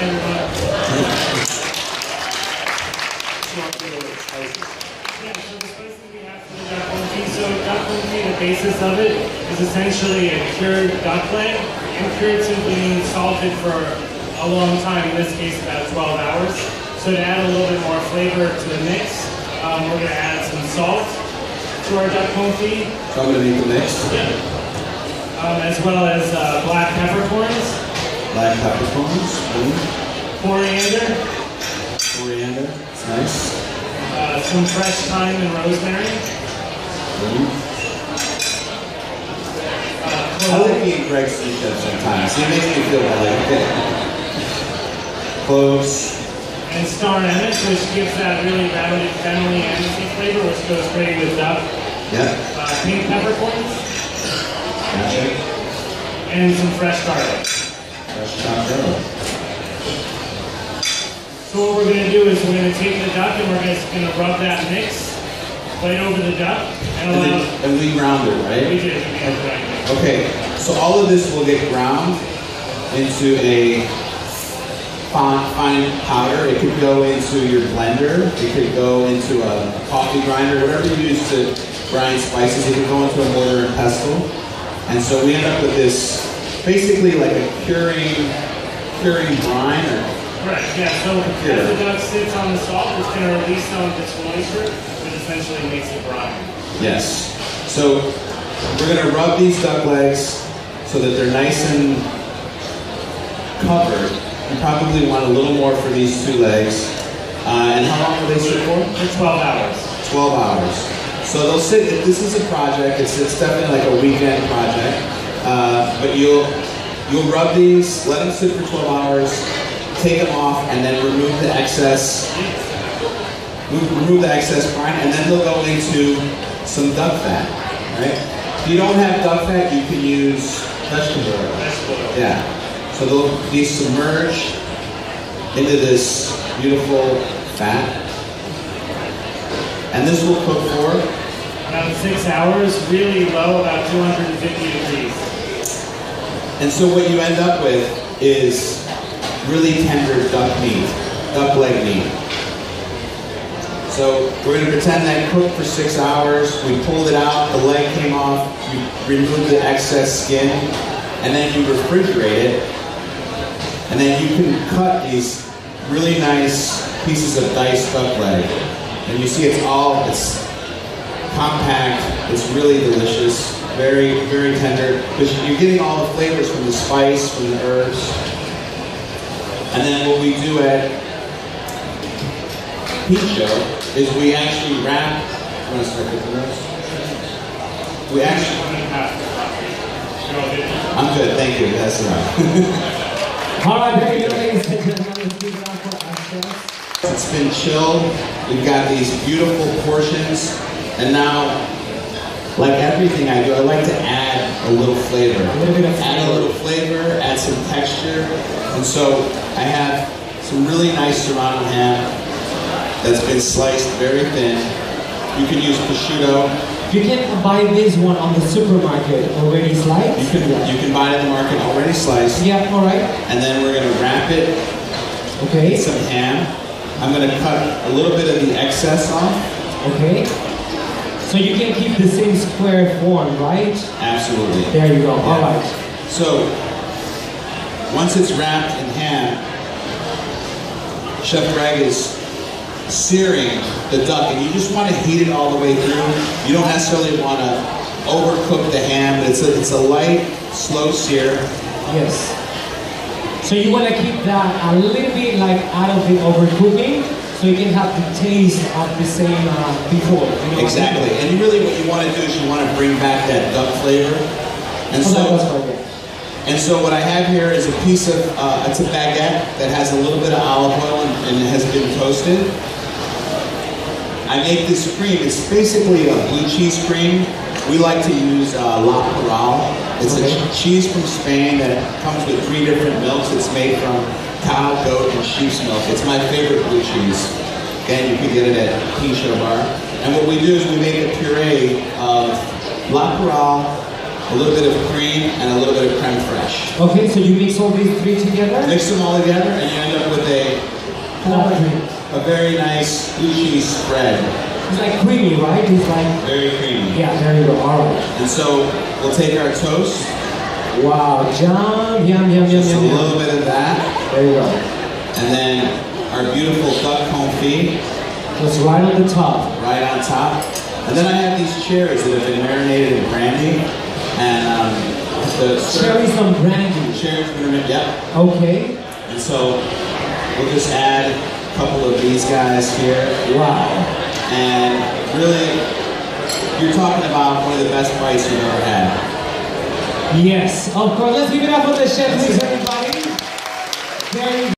everyone. Yeah, so the spices we have for the duck confit. So duck confit, the basis of it is essentially a cured duck leg and cured simply means salted for a long time, in this case about 12 hours. So to add a little bit more flavor to the mix, we're going to add some salt to our duck confit. So I'm going to make the mix. As well as black peppercorns. Black peppercorns. Coriander. Coriander. It's nice. Some fresh thyme and rosemary. I like eating Greg's sous chef sometimes. He makes me feel like it. Cloves. And star anise, which gives that really rounded, fennelly anisey flavor, which goes great with duck. Yeah. Pink peppercorns. Gotcha. And some fresh garlic. Fresh chopped garlic. So what we're going to do is we're going to take the duck and we're just going to rub that mix right over the duck. And we ground it, right? We did. Okay, so all of this will get ground into a fine powder. It could go into your blender. It could go into a coffee grinder, whatever you use to grind spices. It could go into a mortar and pestle. And so we end up with this, basically like a curing brine. Correct, yeah. So as the duck sits on the salt, it's going to release some of its moisture, which essentially makes it brine. Yes. So we're going to rub these duck legs so that they're nice and covered. You probably want a little more for these two legs. And how long will they sit for? For 12 hours. 12 hours. So they'll sit, this is a project, it's definitely like a weekend project. But you'll rub these, let them sit for 12 hours, take them off, and then remove the excess brine, and then they'll go into some duck fat, right? If you don't have duck fat, you can use vegetable oil. Yeah. So they'll be submerged into this beautiful fat. And this will cook for? About 6 hours, really low, about 250 degrees. And so what you end up with is really tender duck leg meat. So we're going to pretend that cooked for 6 hours. We pulled it out, the leg came off, you remove the excess skin, and then you refrigerate it. And then you can cut these really nice pieces of diced duck leg. And you see it's compact, it's really delicious, very, very tender. But you're getting all the flavors from the spice, from the herbs. And then what we do at Pincho is we actually wrap, you want to start with the rest? We actually, I'm good, thank you, that's enough. All right, very good, ladies and gentlemen. Let's give it up for our chefs. It's been chilled. We've got these beautiful portions, and now, like everything I do, I like to add a little flavor. Add a little flavor, add some texture, and so I have some really nice Serrano ham that's been sliced very thin. You can use prosciutto. You can buy this one on the supermarket already sliced? You can buy it in the market already sliced. Yeah, all right. And then we're going to wrap it with some ham. I'm going to cut a little bit of the excess off. Okay. So you can keep the same square form, right? Absolutely. There you go. Yeah. All right. So once it's wrapped in ham, Chef Greg is searing the duck, and you just want to heat it all the way through. You don't necessarily want to overcook the ham. It's a light, slow sear. Yes. So you want to keep that a little bit like out of the overcooking, so you can have the taste of the same before. You know exactly. And really, what you want to do is you want to bring back that duck flavor. And so what I have here is a piece of it's a baguette that has a little bit of olive oil and it has been toasted. I make this cream. It's basically a blue cheese cream. We like to use La Corral. It's a cheese from Spain that comes with 3 different milks. It's made from cow, goat, and sheep's milk. It's my favorite blue cheese. Again, you can get it at Pincho Bar. And what we do is we make a puree of La Corral, a little bit of cream, and a little bit of creme fraiche. Okay, so you mix all these 3 together? Mix them all together, and you end up a very nice blue cheese spread. It's like creamy, right? It's like Very creamy. yeah. There you go. All right. And so we'll take our toast. Wow, yum, yum, yum, yum, Just a yum, little yum. bit of that. There you go. And then our beautiful duck confit Just right on the top. right on top. And then I have these cherries that have been marinated in brandy. And the Cherries on brandy. cherries marinated, yep. Okay. And so we'll just add a couple of these guys here. Wow. And really, you're talking about one of the best bites you've ever had. Yes, of course. Let's give it up for the chef, please, everybody. Very